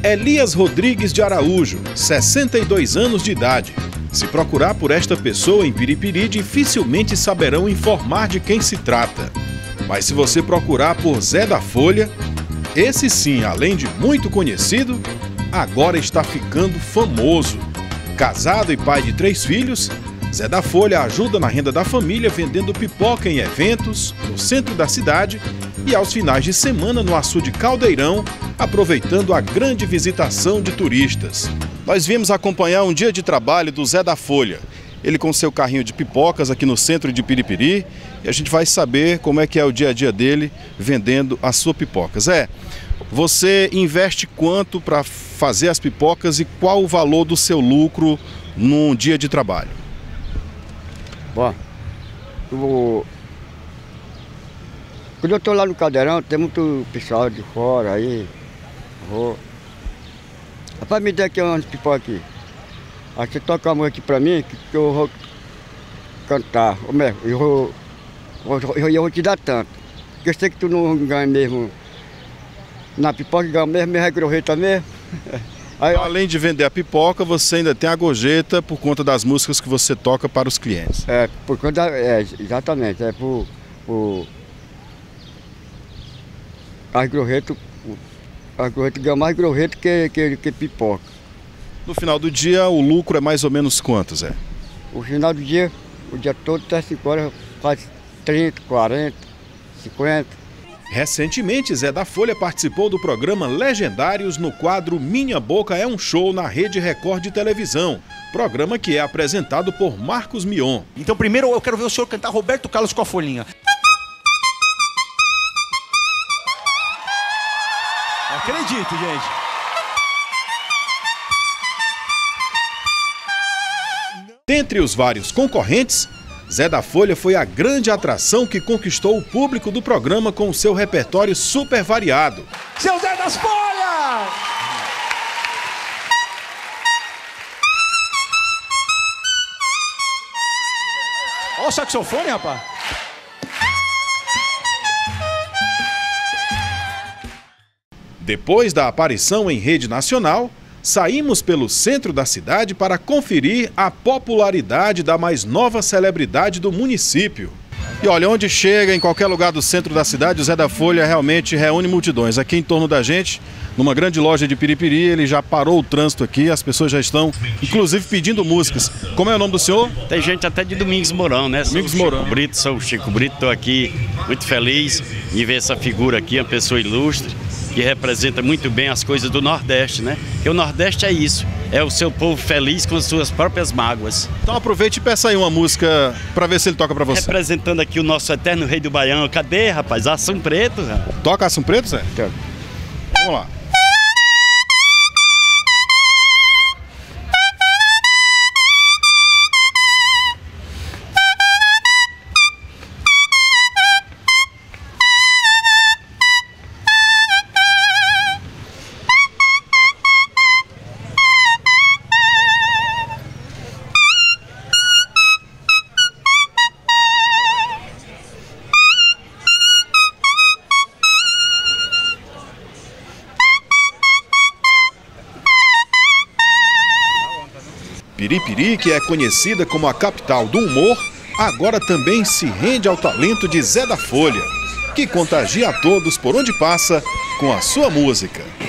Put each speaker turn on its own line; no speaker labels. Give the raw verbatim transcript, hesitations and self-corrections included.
Elias Rodrigues de Araújo, sessenta e dois anos de idade. Se procurar por esta pessoa em Piripiri, dificilmente saberão informar de quem se trata. Mas se você procurar por Zé da Folha, esse sim, além de muito conhecido, agora está ficando famoso. Casado e pai de três filhos, Zé da Folha ajuda na renda da família vendendo pipoca em eventos, no centro da cidade e aos finais de semana no açude Caldeirão, aproveitando a grande visitação de turistas. Nós viemos acompanhar um dia de trabalho do Zé da Folha. Ele com seu carrinho de pipocas aqui no centro de Piripiri, e a gente vai saber como é que é o dia a dia dele vendendo a sua pipoca. Zé, você investe quanto para fazer as pipocas e qual o valor do seu lucro num dia de trabalho?
Bom, eu... quando eu estou lá no Caldeirão, tem muito pessoal de fora aí. Vou... Rapaz, me dá aqui umas pipocas aqui. Aí você toca a música aqui pra mim, que, que eu vou cantar. Ou mesmo, eu vou, eu, eu vou te dar tanto. Porque eu sei que tu não ganha mesmo na pipoca, ganha mesmo, mesmo é gorjeta mesmo. Aí,
então, além de vender a pipoca, você ainda tem a gorjeta por conta das músicas que você toca para os clientes.
É, por conta, é, exatamente, é por, por as gorjetas, as gorjetas ganham mais gorjeta que, que, que pipoca.
No final do dia, o lucro é mais ou menos quanto, Zé?
O final do dia, o dia todo, até cinco horas, faz trinta, quarenta, cinquenta.
Recentemente, Zé da Folha participou do programa Legendários no quadro Minha Boca é um Show na Rede Record de televisão, programa que é apresentado por Marcos Mion.
Então primeiro eu quero ver o senhor cantar Roberto Carlos com a folhinha. Acredito, gente.
Dentre os vários concorrentes, Zé da Folha foi a grande atração que conquistou o público do programa com o seu repertório super variado.
Seu Zé das Folhas! Olha o saxofone, rapaz.
Depois da aparição em rede nacional, saímos pelo centro da cidade para conferir a popularidade da mais nova celebridade do município. E olha, onde chega, em qualquer lugar do centro da cidade, o Zé da Folha realmente reúne multidões. Aqui em torno da gente, numa grande loja de Piripiri, ele já parou o trânsito aqui, as pessoas já estão, inclusive, pedindo músicas. Como é o nome do senhor?
Tem gente até de Domingos Mourão, né?
Domingos
sou
Mourão.
Chico Brito, sou o Chico Brito, estou aqui muito feliz em ver essa figura aqui, uma pessoa ilustre, que representa muito bem as coisas do Nordeste, né? Porque o Nordeste é isso, é o seu povo feliz com as suas próprias mágoas.
Então aproveite e peça aí uma música para ver se ele toca para você.
Representando aqui o nosso eterno rei do Baião. Cadê, rapaz? Assum Preto, rapaz.
Toca Assum Preto, Zé?
Então,
Vamos lá. Piripiri, que é conhecida como a capital do humor, agora também se rende ao talento de Zé da Folha, que contagia a todos por onde passa com a sua música.